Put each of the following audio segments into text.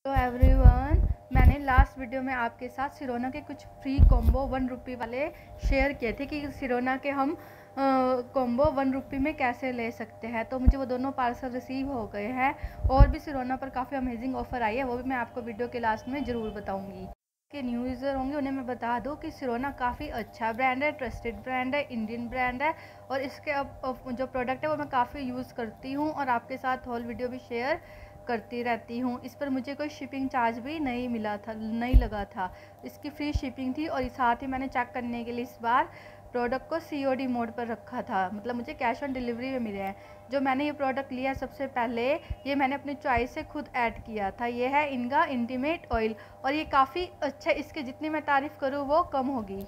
तो एवरीवन, मैंने last video में आपके साथ सिरोना के कुछ फ्री कॉम्बो 1 रुपये वाले शेयर किए थे कि सिरोना के हम कॉम्बो 1 रुपये में कैसे ले सकते हैं। तो मुझे वो दोनों पार्सल रिसीव हो गए हैं और भी सिरोना पर काफ़ी अमेजिंग ऑफ़र आई है, वो भी मैं आपको वीडियो के लास्ट में ज़रूर बताऊंगी। के न्यू यूज़र होंगे उन्हें मैं बता दूं कि सिरोना काफ़ी अच्छा ब्रांड है, ट्रस्टेड ब्रांड है, इंडियन ब्रांड है और इसके अब जो प्रोडक्ट है वो मैं काफ़ी यूज़ करती हूँ और आपके साथ हॉल वीडियो भी शेयर करती रहती हूँ। इस पर मुझे कोई शिपिंग चार्ज भी नहीं लगा था, इसकी फ्री शिपिंग थी और साथ ही मैंने चेक करने के लिए इस बार प्रोडक्ट को COD मोड पर रखा था, मतलब मुझे कैश ऑन डिलीवरी में मिले हैं। जो मैंने ये प्रोडक्ट लिया सबसे पहले, ये मैंने अपनी चॉइस से खुद ऐड किया था। ये है इनका इंटीमेट ऑयल और ये काफ़ी अच्छा, इसके जितनी मैं तारीफ़ करूँ वो कम होगी।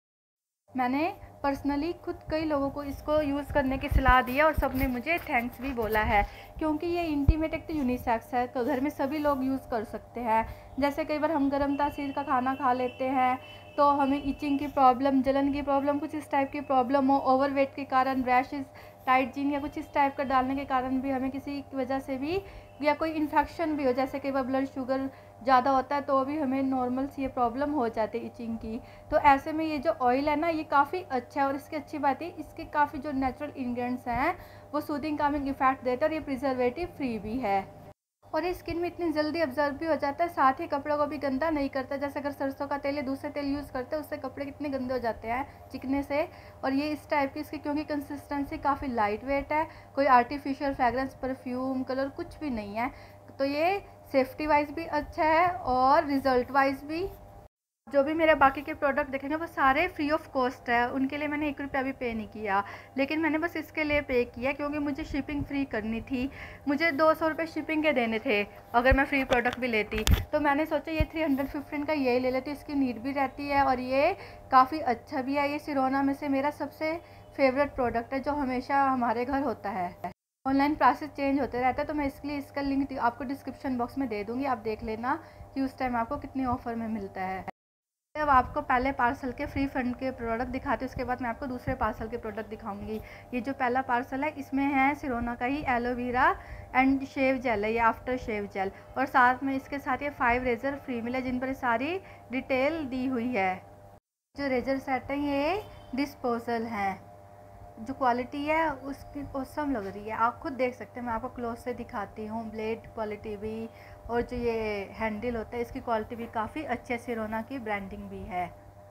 मैंने पर्सनली खुद कई लोगों को इसको यूज़ करने की सलाह दी है और सब ने मुझे थैंक्स भी बोला है, क्योंकि ये इंटीमेट एक तो यूनिसेक्स है, तो घर में सभी लोग यूज़ कर सकते हैं। जैसे कई बार हम गर्म तासीर का खाना खा लेते हैं तो हमें इचिंग की प्रॉब्लम, जलन की प्रॉब्लम, कुछ इस टाइप की प्रॉब्लम हो, ओवरवेट के कारण, रैशेज़, टाइट जीन या कुछ इस टाइप का डालने के कारण भी हमें किसी वजह से भी, या कोई इन्फेक्शन भी हो, जैसे कई बार ब्लड शुगर ज़्यादा होता है तो भी हमें नॉर्मल सी ये प्रॉब्लम हो जाती है इचिंग की। तो ऐसे में ये जो ऑयल है ना, ये काफ़ी अच्छा है और इसकी अच्छी बात है इसके काफ़ी जो नेचुरल इंग्रेडिएंट्स हैं वो सूदिंग कामिंग इफेक्ट देते हैं और ये प्रिजर्वेटिव फ्री भी है और ये स्किन में इतनी जल्दी ऑब्जर्व भी हो जाता है, साथ ही कपड़ों को भी गंदा नहीं करता। जैसे अगर सरसों का तेल या दूसरे तेल यूज़ करते हैं उससे कपड़े कितने गंदे हो जाते हैं चिकने से, और ये इस टाइप की इसकी क्योंकि कंसिस्टेंसी काफ़ी लाइट वेट है, कोई आर्टिफिशियल फ्रेगरेंस, परफ्यूम, कलर कुछ भी नहीं है, तो ये सेफ्टी वाइज भी अच्छा है और रिज़ल्ट वाइज भी। जो भी मेरे बाकी के प्रोडक्ट देखेंगे वो सारे फ्री ऑफ कॉस्ट है, उनके लिए मैंने 1 रुपया भी पे नहीं किया, लेकिन मैंने बस इसके लिए पे किया क्योंकि मुझे शिपिंग फ्री करनी थी। मुझे 200 रुपये शिपिंग के देने थे अगर मैं फ्री प्रोडक्ट भी लेती, तो मैंने सोचा ये 315 का यही ले लेती, इसकी नीड भी रहती है और ये काफ़ी अच्छा भी है। ये सिरोना में से मेरा सबसे फेवरेट प्रोडक्ट है जो हमेशा हमारे घर होता है। ऑनलाइन प्राइसेस चेंज होते रहते हैं तो मैं इसके लिए इसका लिंक आपको डिस्क्रिप्शन बॉक्स में दे दूँगी, आप देख लेना कि उस टाइम आपको कितने ऑफर में मिलता है। अब आपको पहले पार्सल के फ्री फंड के प्रोडक्ट दिखाती हूँ, उसके बाद मैं आपको दूसरे पार्सल के प्रोडक्ट दिखाऊंगी। ये जो पहला पार्सल है इसमें है सिरोना का ही एलोवेरा एंड शेव जेल है, ये आफ्टर शेव जेल, और साथ में इसके साथ ये 5 रेज़र फ्री मिले जिन पर सारी डिटेल दी हुई है। जो रेज़र सेट है ये डिस्पोजल हैं, जो क्वालिटी है उसकी औसम लग रही है, आप खुद देख सकते हैं, मैं आपको क्लोज से दिखाती हूँ। ब्लेड क्वालिटी भी और जो ये हैंडल होता है इसकी क्वालिटी भी काफ़ी अच्छी है, सिरोना की ब्रांडिंग भी है।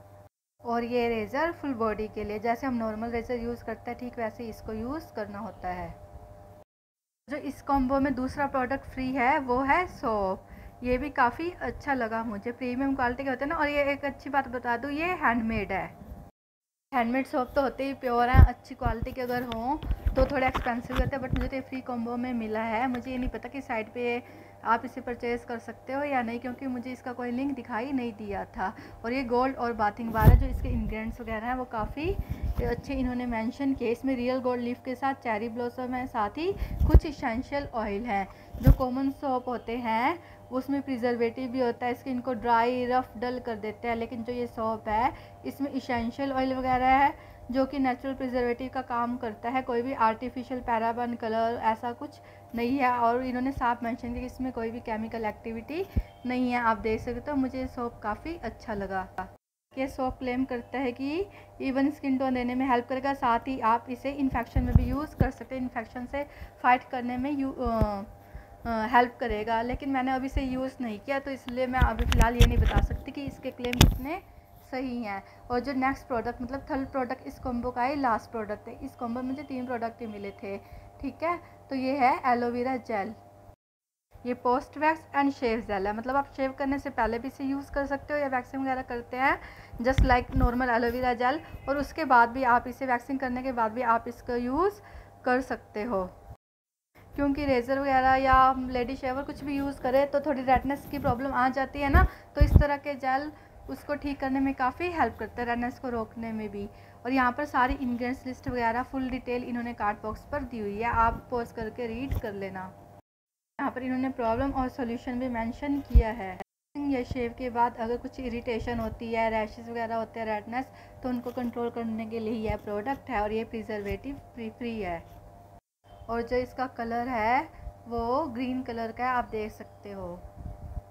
और ये रेज़र फुल बॉडी के लिए, जैसे हम नॉर्मल रेज़र यूज़ करते हैं ठीक वैसे इसको यूज़ करना होता है। जो इस कॉम्बो में दूसरा प्रोडक्ट फ्री है वो है सोप, ये भी काफ़ी अच्छा लगा मुझे, प्रीमियम क्वालिटी के होते हैं ना, और ये एक अच्छी बात बता दूँ ये हैंडमेड है। हैंडमेड सोप तो होते ही प्योर हैं, अच्छी क्वालिटी के अगर हों तो थोड़े एक्सपेंसिव रहते हैं, बट मुझे तो ये फ्री कॉम्बो में मिला है। मुझे ये नहीं पता कि साइट पे आप इसे परचेज़ कर सकते हो या नहीं, क्योंकि मुझे इसका कोई लिंक दिखाई नहीं दिया था। और ये गोल्ड और बाथिंग बार है, जो इसके इंग्रेडिएंट्स वगैरह हैं वो काफ़ी अच्छे इन्होंने मेंशन किए। इसमें रियल गोल्ड लीफ के साथ चेरी ब्लॉसम है, साथ ही कुछ इसेंशियल ऑयल हैं। जो कॉमन सोप होते हैं उसमें प्रिजर्वेटिव भी होता है, स्किन को ड्राई रफ डल कर देते हैं, लेकिन जो ये सोप है इसमें इसेंशियल ऑयल वगैरह है जो कि नेचुरल प्रिजर्वेटिव का काम करता है, कोई भी आर्टिफिशियल पैराबन कलर ऐसा कुछ नहीं है, और इन्होंने साफ मेंशन किया कि इसमें कोई भी केमिकल एक्टिविटी नहीं है। आप देख सकते हो, मुझे ये सोप काफ़ी अच्छा लगा। ये सोप क्लेम करता है कि इवन स्किन टोन देने में हेल्प करेगा, साथ ही आप इसे इन्फेक्शन में भी यूज़ कर सकते हैं, इन्फेक्शन से फाइट करने में हेल्प करेगा, लेकिन मैंने अभी से यूज़ नहीं किया तो इसलिए मैं अभी फ़िलहाल ये नहीं बता सकती कि इसके क्लेम कितने सही हैं। और जो नेक्स्ट प्रोडक्ट, मतलब थर्ड प्रोडक्ट इस कॉम्बो का ही लास्ट प्रोडक्ट है, इस कॉम्बो में मुझे 3 प्रोडक्ट ही मिले थे, ठीक है। तो ये है एलोवेरा जेल, ये post wax and shave gel है, मतलब आप शेव करने से पहले भी इसे यूज़ कर सकते हो या वैक्सिंग वगैरह करते हैं just like normal aloe vera gel, और उसके बाद भी आप इसे वैक्सिंग करने के बाद भी आप इसका यूज़ कर सकते हो, क्योंकि रेज़र वगैरह या लेडी शेवर कुछ भी यूज़ करें तो थोड़ी रेडनेस की प्रॉब्लम आ जाती है ना, तो इस तरह के जेल उसको ठीक करने में काफ़ी हेल्प करता है, रेडनेस को रोकने में भी। और यहाँ पर सारी इंग्रेडिएंट्स लिस्ट वगैरह फुल डिटेल इन्होंने कार्ड बॉक्स पर दी हुई है, आप पॉज करके रीड कर लेना। यहाँ पर इन्होंने प्रॉब्लम और सॉल्यूशन भी मेंशन किया है। या शेव के बाद अगर कुछ इरिटेशन होती है, रैशेस वगैरह होते हैं, रेडनेस, तो उनको कंट्रोल करने के लिए यह प्रोडक्ट है और ये प्रिजर्वेटिव फ्री है। और जो इसका कलर है वो ग्रीन कलर का है, आप देख सकते हो।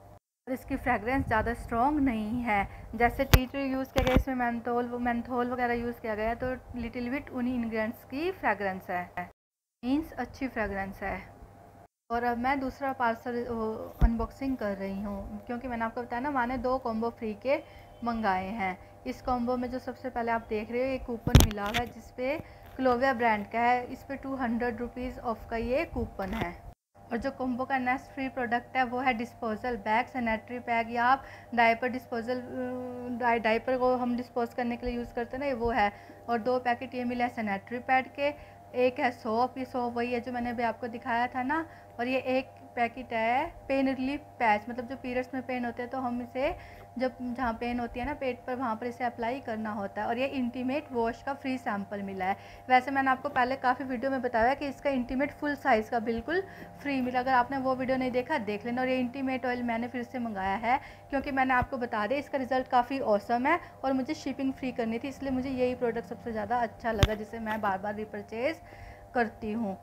और इसकी फ्रेगरेंस ज़्यादा स्ट्रॉन्ग नहीं है। जैसे टी ट्री यूज़ किया गया, इसमें मेंथोल वगैरह यूज़ किया गया है, तो लिटिल बिट उन्हीं इंग्रेडिएंट्स की फ्रेगरेंस है, मीन्स अच्छी फ्रेगरेंस है। और अब मैं दूसरा पार्सल अनबॉक्सिंग कर रही हूँ, क्योंकि मैंने आपको बताया ना मैंने 2 कॉम्बो फ्री के मंगाए हैं। इस कॉम्बो में जो सबसे पहले आप देख रहे हो ये कूपन मिला हुआ है जिसपे क्लोविया ब्रांड का है, इस पर 200 रुपीज़ ऑफ का ये कूपन है। और जो कॉम्बो का नेक्स्ट फ्री प्रोडक्ट है वो है डिस्पोजल बैग, सैनिटरी बैग, या आप डायपर डिस्पोजल डायपर को हम डिस्पोज करने के लिए यूज़ करते हैं ना, वो है। और 2 पैकेट ये मिले हैं सैनिटरी पैड के। एक है सोप, ये सोप वही है जो मैंने अभी आपको दिखाया था ना। और ये एक पैकेट है पेन रिलीफ पैच, मतलब जो पीरियड्स में पेन होते हैं तो हम इसे जब जहाँ पेन होती है ना पेट पर, वहाँ पर इसे अप्लाई करना होता है। और ये इंटीमेट वॉश का फ्री सैम्पल मिला है। वैसे मैंने आपको पहले काफ़ी वीडियो में बताया कि इसका इंटीमेट फुल साइज़ का बिल्कुल फ्री मिला, अगर आपने वो वीडियो नहीं देखा देख लेना। और ये इंटीमेट ऑयल मैंने फिर से मंगाया है क्योंकि मैंने आपको बता दिया इसका रिज़ल्ट काफ़ी औसम है और मुझे शिपिंग फ्री करनी थी, इसलिए मुझे यही प्रोडक्ट सबसे ज़्यादा अच्छा लगा जिसे मैं बार बार रिपरचेज़ करती हूँ।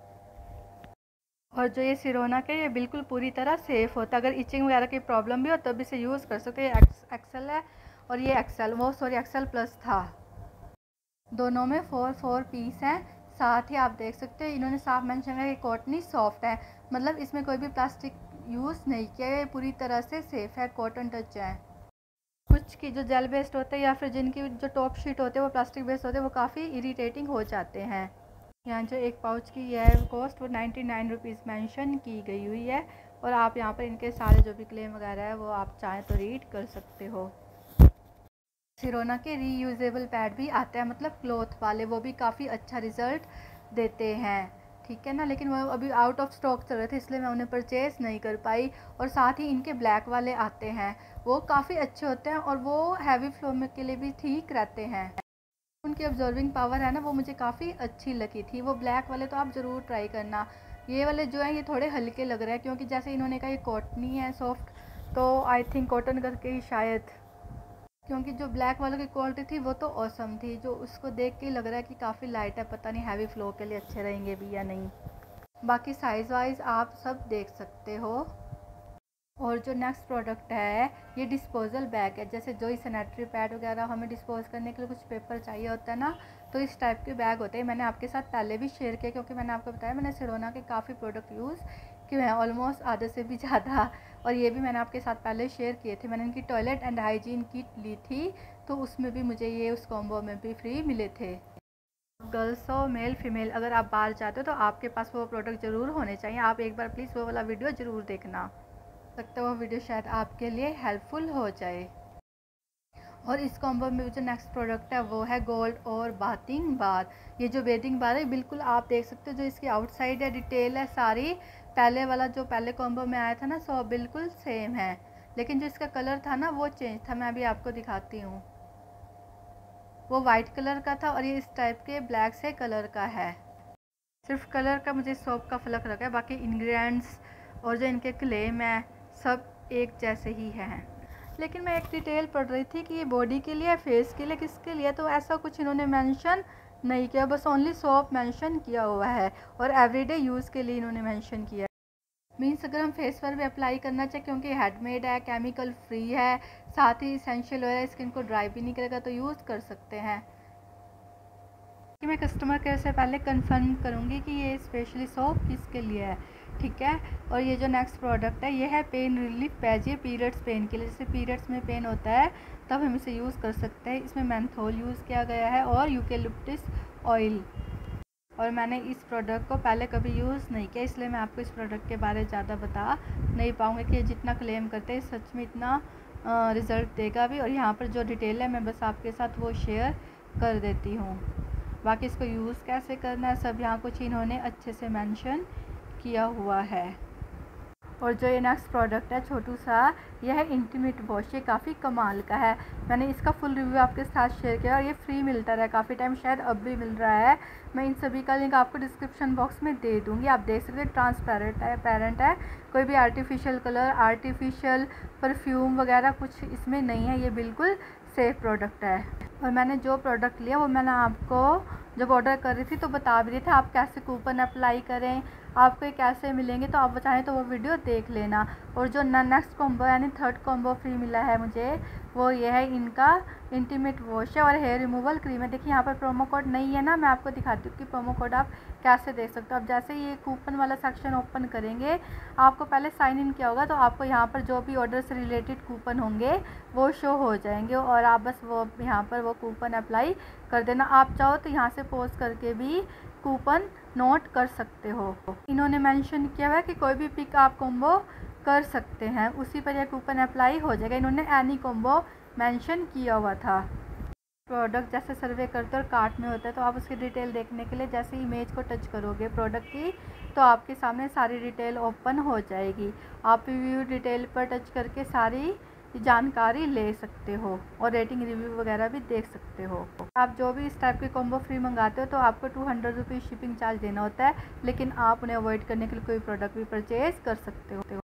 और जो ये सिरोना के ये बिल्कुल पूरी तरह सेफ़ होता है, अगर इचिंग वगैरह की प्रॉब्लम भी हो तब इसे यूज़ कर सकते हैं। ये एक्सेल है और ये एक्सेल प्लस था। दोनों में 4 पीस हैं। साथ ही आप देख सकते हैं इन्होंने साफ मेंशन किया कि कॉटनी सॉफ्ट है, मतलब इसमें कोई भी प्लास्टिक यूज़ नहीं किया, ये पूरी तरह से सेफ़ है, कॉटन टच है। कुछ की जो जेल बेस्ड होते हैं या फिर जिनकी जो टॉप शीट होते हैं वो प्लास्टिक बेस्ड होते हैं, वो काफ़ी इरीटेटिंग हो जाते हैं। यहाँ जो एक पाउच की है कॉस्ट वो 99 रुपीज़ मैंशन की गई हुई है। और आप यहाँ पर इनके सारे जो भी क्लेम वगैरह है वो आप चाहें तो रीड कर सकते हो। सिरोना के रीयूजेबल पैड भी आते हैं, मतलब क्लॉथ वाले, वो भी काफ़ी अच्छा रिज़ल्ट देते हैं, ठीक है ना। लेकिन वो अभी आउट ऑफ स्टॉक चल रहे थे इसलिए मैं उन्हें परचेज़ नहीं कर पाई। और साथ ही इनके ब्लैक वाले आते हैं, वो काफ़ी अच्छे होते हैं और वो हैवी फ्लो में के लिए भी ठीक रहते हैं। उनकी ऑब्जर्विंग पावर है ना वो मुझे काफ़ी अच्छी लगी थी। वो ब्लैक वाले तो आप ज़रूर ट्राई करना। ये वाले जो हैं ये थोड़े हल्के लग रहे हैं क्योंकि जैसे इन्होंने कहा ये कॉटनी है सॉफ्ट, तो आई थिंक कॉटन करके ही शायद, क्योंकि जो ब्लैक वालों की क्वालिटी थी वो तो ऑसम थी, जो उसको देख के लग रहा है कि काफ़ी लाइट है, पता नहीं हैवी फ्लो के लिए अच्छे रहेंगे भी या नहीं। बाकी साइज़ वाइज आप सब देख सकते हो। और जो नेक्स्ट प्रोडक्ट है ये डिस्पोजल बैग है। जैसे जो सैनिटरी पैड वगैरह हमें डिस्पोज करने के लिए कुछ पेपर चाहिए होता है ना, तो इस टाइप के बैग होते हैं। मैंने आपके साथ पहले भी शेयर किया क्योंकि मैंने आपको बताया मैंने सिरोना के काफ़ी प्रोडक्ट यूज़ किए हैं, ऑलमोस्ट आधे से भी ज़्यादा। और ये भी मैंने आपके साथ पहले शेयर किए थे। मैंने इनकी टॉयलेट एंड हाइजीन किट ली थी तो उसमें भी मुझे ये उस कॉम्बो में भी फ्री मिले थे। गर्ल्स हो मेल फीमेल, अगर आप बाहर जाते हो तो आपके पास वो प्रोडक्ट ज़रूर होने चाहिए। आप एक बार प्लीज़ वो वाला वीडियो ज़रूर देखना, सकता है वो वीडियो शायद आपके लिए हेल्पफुल हो जाए। और इस कॉम्बो में जो नेक्स्ट प्रोडक्ट है वो है गोल्ड और बाथिंग बार। ये जो बेदिंग बार है बिल्कुल आप देख सकते हो, जो इसकी आउटसाइड है डिटेल है सारी, पहले वाला जो पहले कॉम्बो में आया था ना सो बिल्कुल सेम है, लेकिन जो इसका कलर था ना वो चेंज था। मैं अभी आपको दिखाती हूँ, वो वाइट कलर का था और ये इस टाइप के ब्लैक से कलर का है। सिर्फ कलर का मुझे सोप का फ़र्क लगा है, बाकी इंग्रेडिएंट्स और जो इनके क्लेम है सब एक जैसे ही हैं। लेकिन मैं एक डिटेल पढ़ रही थी कि ये बॉडी के लिए, फेस के लिए, किसके लिए, तो ऐसा कुछ इन्होंने मेंशन नहीं किया, बस ओनली सोप मेंशन किया हुआ है और एवरीडे यूज़ के लिए इन्होंने मेंशन किया है। मीन्स अगर हम फेस पर भी अप्लाई करना चाहें क्योंकि हैंडमेड है, केमिकल फ्री है, साथ ही इसेंशियल ऑयल है, स्किन को ड्राई भी नहीं करेगा, तो यूज़ कर सकते हैं। कि मैं कस्टमर केयर से पहले कंफर्म करूँगी कि ये स्पेशली सोप किसके लिए है, ठीक है। और ये जो नेक्स्ट प्रोडक्ट है ये है पेन रिलीफ पैच, ये पीरियड्स पेन के लिए, जैसे पीरियड्स में पेन होता है तब हम इसे यूज़ कर सकते हैं। इसमें मेंथोल यूज़ किया गया है और यूकेलिप्टस ऑयल। और मैंने इस प्रोडक्ट को पहले कभी यूज़ नहीं किया इसलिए मैं आपको इस प्रोडक्ट के बारे में ज़्यादा बता नहीं पाऊँगी कि जितना क्लेम करते हैं सच में इतना रिज़ल्ट देगा भी। और यहाँ पर जो डिटेल है मैं बस आपके साथ वो शेयर कर देती हूँ, बाकी इसको यूज़ कैसे करना है सब यहाँ कुछ इन्होंने अच्छे से मेंशन किया हुआ है। और जो ये नेक्स्ट प्रोडक्ट है छोटू सा, यह है इंटीमेट वॉश, ये काफ़ी कमाल का है। मैंने इसका फुल रिव्यू आपके साथ शेयर किया और ये फ्री मिलता रहा काफ़ी टाइम, शायद अब भी मिल रहा है। मैं इन सभी का लिंक आपको डिस्क्रिप्शन बॉक्स में दे दूँगी। आप देख सकते हैं ट्रांसपेरेंट है, कोई भी आर्टिफिशियल कलर, आर्टिफिशियल परफ्यूम वगैरह कुछ इसमें नहीं है, ये बिल्कुल सेफ़ प्रोडक्ट है। और मैंने जो प्रोडक्ट लिया वो मैंने आपको जब ऑर्डर कर रही थी तो बता भी दिया था आप कैसे कूपन अप्लाई करें, आपको ये कैसे मिलेंगे, तो आप चाहें तो वो वीडियो देख लेना। और जो नेक्स्ट कॉम्बो यानी थर्ड कॉम्बो फ्री मिला है मुझे, वो ये है इनका इंटीमेट वॉश है और हेयर रिमूवल क्रीम है। देखिए यहाँ पर प्रोमो कोड नहीं है ना, मैं आपको दिखाती हूँ कि प्रोमो कोड आप कैसे देख सकते हो। अब जैसे ये कूपन वाला सेक्शन ओपन करेंगे, आपको पहले साइन इन किया होगा, तो आपको यहाँ पर जो भी ऑर्डर से रिलेटेड कूपन होंगे वो शो हो जाएंगे और आप बस वो यहाँ पर वो कूपन अप्लाई कर देना। आप चाहो तो यहाँ से पोस्ट करके भी कूपन नोट कर सकते हो। इन्होंने मेंशन किया हुआ है कि कोई भी पिक आप कॉम्बो कर सकते हैं, उसी पर यह कूपन अप्लाई हो जाएगा। इन्होंने एनी कॉम्बो मेंशन किया हुआ था। प्रोडक्ट जैसे सर्वे करते और कार्ट में होता है, तो आप उसकी डिटेल देखने के लिए जैसे इमेज को टच करोगे प्रोडक्ट की, तो आपके सामने सारी डिटेल ओपन हो जाएगी। आप व्यू डिटेल पर टच करके सारी जानकारी ले सकते हो और रेटिंग रिव्यू वगैरह भी देख सकते हो। आप जो भी इस टाइप के कॉम्बो फ्री मंगाते हो तो आपको 200 रुपीज़ शिपिंग चार्ज देना होता है, लेकिन आप उन्हें अवॉइड करने के लिए कोई प्रोडक्ट भी परचेज़ कर सकते हो।